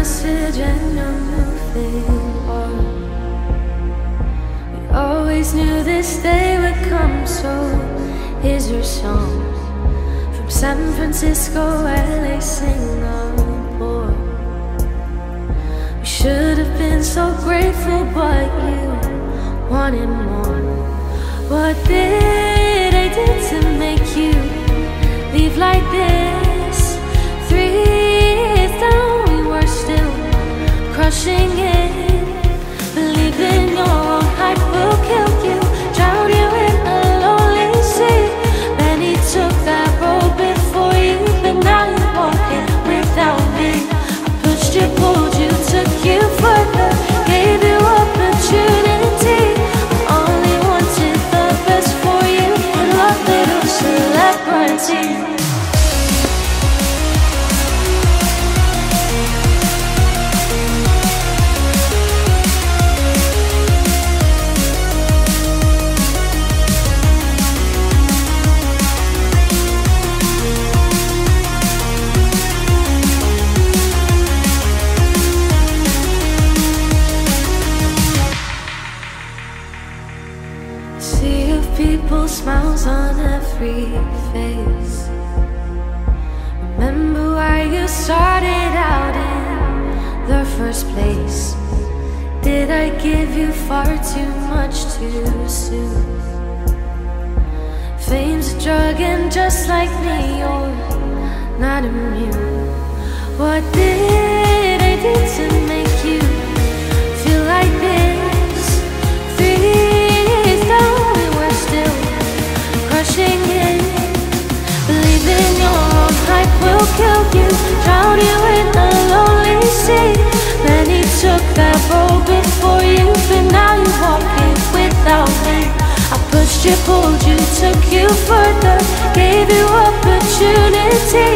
message and you're moving on. We always knew this day would come, so here's your song. From San Francisco, LA, Singapore. We should have been so grateful, but you wanted more. What did I do to make you leave like this? 3 years down, we were still crushing it. Believing your own hype will kill you, drown you in a lonely sea. Then he took that road before you, but now you're walking without me. I pushed you, pulled you, took you further, gave you opportunity. I only wanted the best for you, and love little celebrity. Sea of people, smiles on every face. Remember why you started out in the first place. Did I give you far too much too soon? Fame's a drug, and just like me, you're not immune. What did I do to make you feel like this? 3 years down, we were still crushing it. Believing your own hype will kill you, drown you in a lonely sea. Then he took that road before you, but now you're walking without me. I pushed you, pulled you, took you further, gave you opportunity.